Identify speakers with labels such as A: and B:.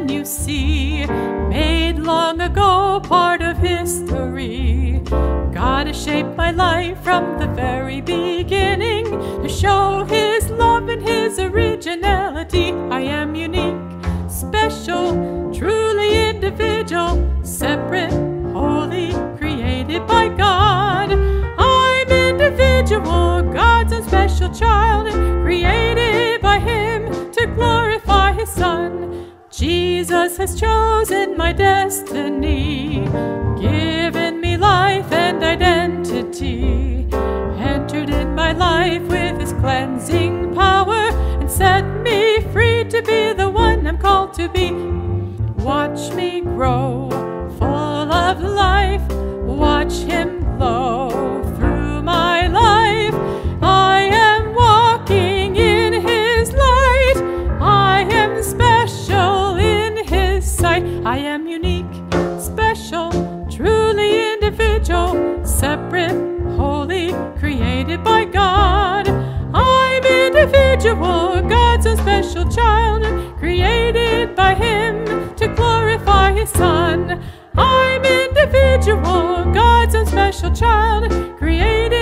A: can you see, made long ago, part of history. God has shaped my life from the very beginning to show His love and His originality. I am unique, special, truly individual, separate, holy, created by God. I'm individual, God's own special child, created by Him to glorify His Son. Jesus has chosen my destiny, given me life and identity, entered in my life with His cleansing power, and set me free to be the one I'm called to be. Watch me grow, full of life, watch Him glow through my life. I am walking in His light, I am special in His sight. I am unique, special, truly individual, separate, holy, created by God. I'm individual, God's own special child, created by Him to glorify His Son. I'm individual, God's own special child, created